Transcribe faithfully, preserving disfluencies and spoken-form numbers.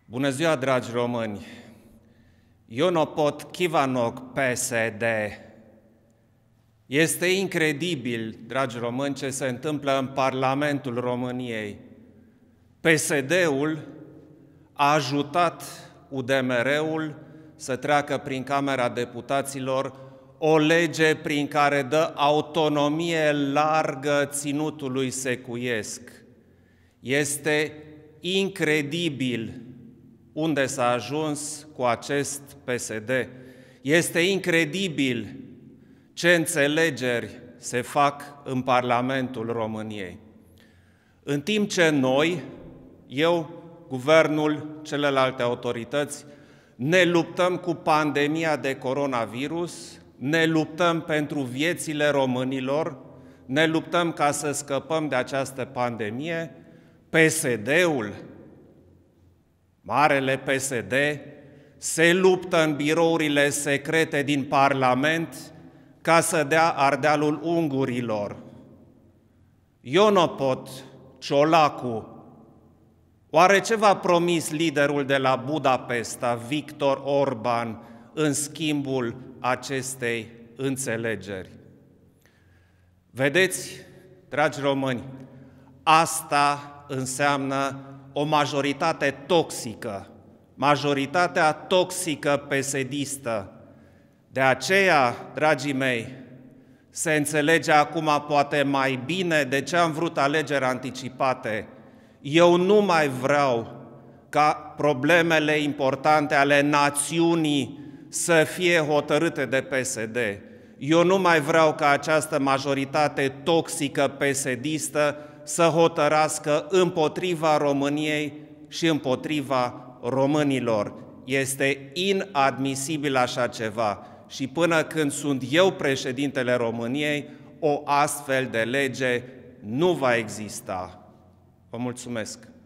Bună ziua, dragi români! Eu nu pot chivanok P S D. Este incredibil, dragi români, ce se întâmplă în Parlamentul României. P S D-ul a ajutat U D M R-ul să treacă prin Camera Deputaților o lege prin care dă autonomie largă ținutului secuiesc. Este incredibil unde s-a ajuns cu acest P S D. Este incredibil ce înțelegeri se fac în Parlamentul României. În timp ce noi, eu, guvernul, celelalte autorități, ne luptăm cu pandemia de coronavirus, ne luptăm pentru viețile românilor, ne luptăm ca să scăpăm de această pandemie, P S D-ul, marele P S D, se luptă în birourile secrete din Parlament ca să dea Ardealul ungurilor. Eu nu pot, Ciolacu. Oare ce v-a promis liderul de la Budapesta, Viktor Orban, în schimbul acestei înțelegeri? Vedeți, dragi români, asta înseamnă o majoritate toxică, majoritatea toxică pesedistă. De aceea, dragii mei, se înțelege acum poate mai bine de ce am vrut alegeri anticipate. Eu nu mai vreau ca problemele importante ale națiunii să fie hotărâte de P S D. Eu nu mai vreau ca această majoritate toxică pesedistă să hotărască împotriva României și împotriva românilor. Este inadmisibil așa ceva și până când sunt eu președintele României, o astfel de lege nu va exista. Vă mulțumesc!